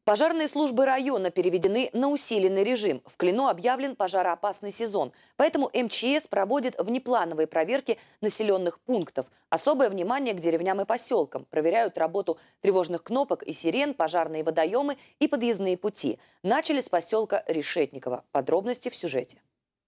Пожарные службы района переведены на усиленный режим. В Клину объявлен пожароопасный сезон. Поэтому МЧС проводит внеплановые проверки населенных пунктов. Особое внимание к деревням и поселкам. Проверяют работу тревожных кнопок и сирен, пожарные водоемы и подъездные пути. Начали с поселка Решетниково. Подробности в сюжете.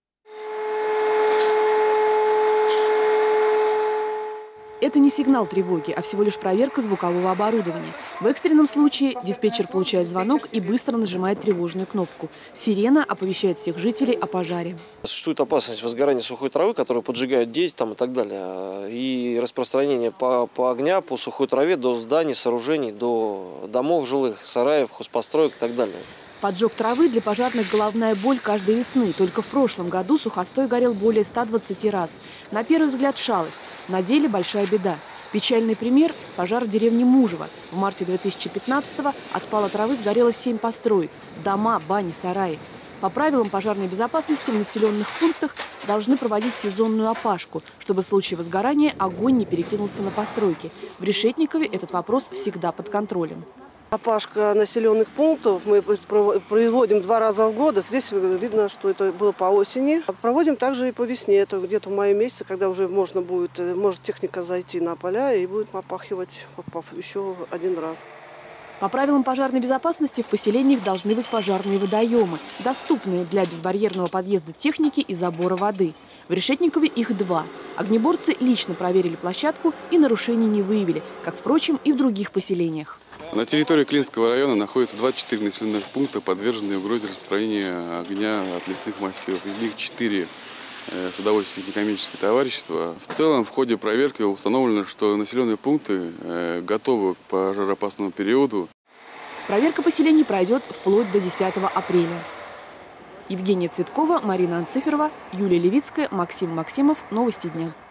Это не сигнал тревоги, а всего лишь проверка звукового оборудования. В экстренном случае диспетчер получает звонок и быстро нажимает тревожную кнопку. Сирена оповещает всех жителей о пожаре. Существует опасность возгорания сухой травы, которая поджигает дети и так далее. И распространение по огня по сухой траве до зданий, сооружений, до домов жилых, сараев, хозпостроек и так далее. Поджог травы для пожарных – головная боль каждой весны. Только в прошлом году сухостой горел более 120 раз. На первый взгляд шалость, на деле большая беда. Печальный пример – пожар в деревне Мужево. В марте 2015-го от пала травы сгорело 7 построек – дома, бани, сараи. По правилам пожарной безопасности в населенных пунктах должны проводить сезонную опашку, чтобы в случае возгорания огонь не перекинулся на постройки. В Решетникове этот вопрос всегда под контролем. Опашка населенных пунктов мы производим 2 раза в год. Здесь видно, что это было по осени. Проводим также и по весне. Это где-то в мае месяце, когда уже может техника зайти на поля и будет опахивать еще 1 раз. По правилам пожарной безопасности в поселениях должны быть пожарные водоемы, доступные для безбарьерного подъезда техники и забора воды. В Решетникове их 2. Огнеборцы лично проверили площадку и нарушений не выявили, как, впрочем, и в других поселениях. На территории Клинского района находится 24 населенных пункта, подверженные угрозе распространения огня от лесных массивов. Из них 4 садоводческие некоммерческие товарищества. В целом, в ходе проверки установлено, что населенные пункты готовы к пожароопасному периоду. Проверка поселений пройдет вплоть до 10 апреля. Евгения Цветкова, Марина Анциферова, Юлия Левицкая, Максим Максимов. Новости дня.